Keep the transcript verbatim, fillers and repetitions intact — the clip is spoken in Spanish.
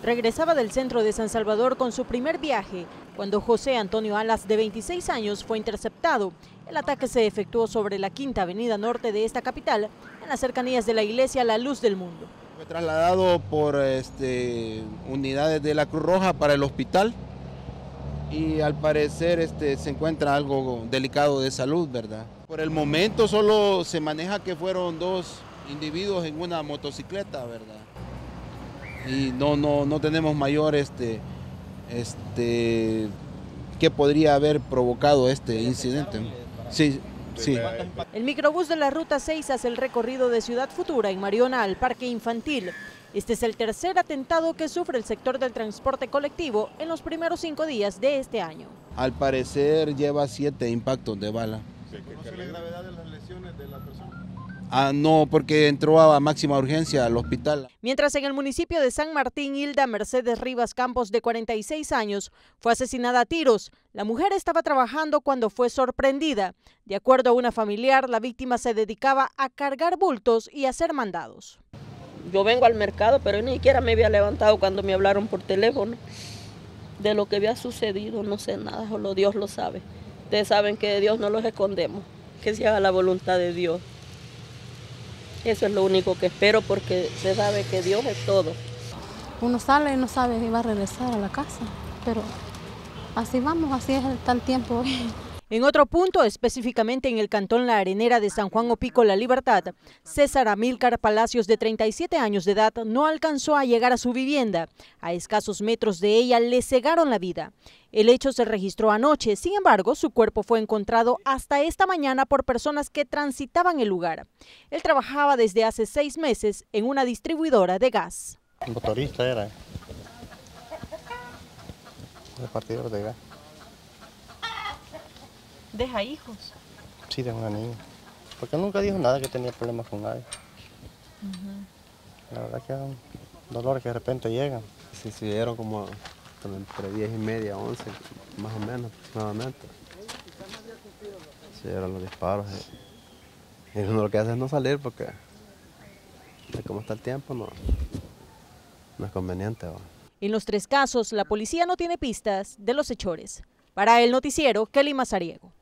regresaba del centro de San Salvador con su primer viaje, cuando José Antonio Alas, de veintiséis años, fue interceptado. El ataque se efectuó sobre la Quinta Avenida Norte de esta capital, en las cercanías de la iglesia La Luz del Mundo. Fue trasladado por este, unidades de la Cruz Roja para el hospital y al parecer este, se encuentra algo delicado de salud, ¿verdad? Por el momento solo se maneja que fueron dos individuos en una motocicleta, ¿verdad? Y no, no, no tenemos mayor este, este, que podría haber provocado este incidente. Sí, sí. El microbús de la Ruta seis hace el recorrido de Ciudad Futura en Mariona al Parque Infantil. Este es el tercer atentado que sufre el sector del transporte colectivo en los primeros cinco días de este año. Al parecer lleva siete impactos de bala. ¿Conoce la gravedad de las lesiones de la persona? Ah, no, porque entró a máxima urgencia al hospital. Mientras en el municipio de San Martín, Hilda Mercedes Rivas Campos, de cuarenta y seis años, fue asesinada a tiros. La mujer estaba trabajando cuando fue sorprendida. De acuerdo a una familiar, la víctima se dedicaba a cargar bultos y hacer mandados. Yo vengo al mercado, pero ni siquiera me había levantado cuando me hablaron por teléfono de lo que había sucedido. No sé nada, solo Dios lo sabe. Ustedes saben que de Dios no los escondemos, que se haga la voluntad de Dios. Eso es lo único que espero, porque se sabe que Dios es todo. Uno sale y no sabe si va a regresar a la casa, pero así vamos, así es el tal tiempo. En otro punto, específicamente en el cantón La Arenera de San Juan Opico La Libertad, César Amílcar Palacios, de treinta y siete años de edad, no alcanzó a llegar a su vivienda. A escasos metros de ella le cegaron la vida. El hecho se registró anoche, sin embargo, su cuerpo fue encontrado hasta esta mañana por personas que transitaban el lugar. Él trabajaba desde hace seis meses en una distribuidora de gas. Motorista era, repartidor de gas. ¿Deja hijos? Sí, de una niña. Porque nunca dijo nada que tenía problemas con nadie. Uh-huh. La verdad que eran dolores que de repente llegan. Sí, se dieron como entre diez y media, once, más o menos aproximadamente. Se dieron los disparos. Y uno lo que hace es no salir porque, de cómo está el tiempo, no, no es conveniente. ¿Va? En los tres casos, la policía no tiene pistas de los hechores. Para el noticiero, Kelly Mazariego.